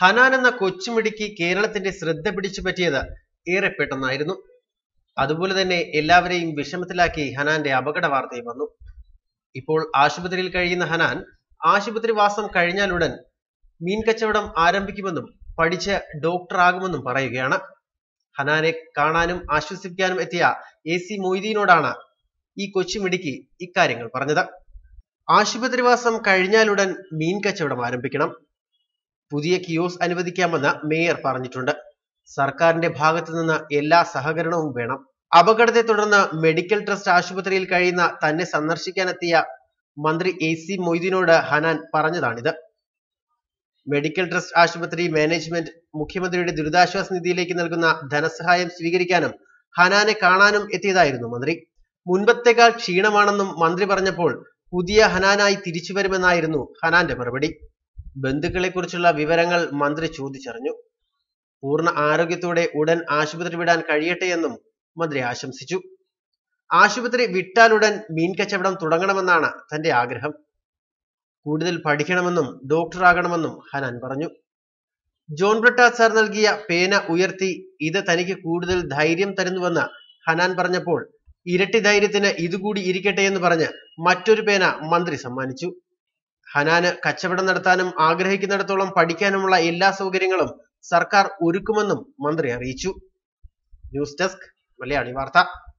ഹനാൻ എന്ന കൊച്ചുമിടുക്കി കേരളത്തിന്റെ ശ്രദ്ധ പിടിച്ചു പറ്റിയത് ഏറെ പെട്ടെന്നായിരുന്നു. അതുപോലെ തന്നെ എല്ലാവരെയും വിഷമത്തിലാക്കി ഹനാന്റെ അപകട വാർത്തയും വന്നു. ഇപ്പോൾ ആശുപത്രിയിൽ കഴിയുന്ന ഹനാൻ ആശുപത്രി വാസം കഴിഞ്ഞാലുടൻ മീൻ കച്ചവടം ആരംഭിക്കുമെന്നും പഠിച്ച് ഡോക്ടറാകുമെന്നും പറയുകയാണ്. ഹനാനെ കാണാനും ആശ്വസിപ്പിക്കാനും എത്തിയ AC മൊയ്തീനോടാണ് ഈ കൊച്ചുമിടുക്കി ഇക്കാര്യങ്ങൾ പറഞ്ഞത്. ആശുപത്രിവാസം കഴിഞ്ഞാലുടൻ മീൻ കച്ചവടം ആരംഭിക്കണം. പുതിയ കിയോസ് അനുവദിക്കാമെന്ന് മേയർ പറഞ്ഞിട്ടുണ്ട്. സർക്കാരിന്റെ ഭാഗത്തു നിന്ന് എല്ലാ സഹകരണവും വേണം. അപകടത്തെ തുടർന്ന് മെഡിക്കൽ ട്രസ്റ്റ് ആശുപത്രിയിൽ കഴിയുന്ന തന്നെ സന്ദർശിക്കാനെത്തിയ മന്ത്രി AC മൊയ്തീനോട് ഹനാൻ പറഞ്ഞതാണിത്. മെഡിക്കൽ ട്രസ്റ്റ് ആശുപത്രി മാനേജ്മെന്റ് മുഖ്യമന്ത്രിയുടെ ദുരിതാശ്വാസ നിധിയിലേക്ക് നൽകുന്ന ധനസഹായം സ്വീകരിക്കാനും ഹനാനെ കാണാനും എത്തിയതായിരുന്നു മന്ത്രി. മുൻപത്തേക്കാൾ ക്ഷീണമാണെന്നും മന്ത്രി പറഞ്ഞപ്പോൾ പുതിയ ഹനാനായി തിരിച്ചു വരുമെന്നായിരുന്നു ഹനാന്റെ മറുപടി. ബന്ധുക്കളെ കുറിച്ചുള്ള വിവരങ്ങൾ മന്ത്രി ചോദിച്ചറിഞ്ഞു. പൂർണ്ണ ആരോഗ്യത്തോടെ ഉടൻ ആശുപത്രി വിടാൻ കഴിയട്ടെ എന്നും മന്ത്രി ആശംസിച്ചു. ആശുപത്രി വിട്ടാലുടൻ മീൻ കച്ചവടം തുടങ്ങണമെന്നാണ് തന്റെ ആഗ്രഹം. കൂടുതൽ പഠിക്കണമെന്നും ഡോക്ടറാകണമെന്നും ഹനാൻ പറഞ്ഞു. ജോൺ ബ്രിട്ടാസ് സാർ നൽകിയ പേന ഉയർത്തി ഇത് തനിക്ക് കൂടുതൽ ധൈര്യം തരുന്നുവെന്ന് ഹനാൻ പറഞ്ഞപ്പോൾ ഇരട്ടി ധൈര്യത്തിന് ഇതുകൂടി ഇരിക്കട്ടെ എന്ന് പറഞ്ഞ് മറ്റൊരു പേന മന്ത്രി സമ്മാനിച്ചു. ഹനാന് കച്ചവടം നടത്താനും ആഗ്രഹിക്കുന്നിടത്തോളം പഠിക്കാനുമുള്ള എല്ലാ സൗകര്യങ്ങളും സർക്കാർ ഒരുക്കുമെന്നും മന്ത്രി അറിയിച്ചു. ന്യൂസ് ഡെസ്ക് മലയാളി വാർത്ത.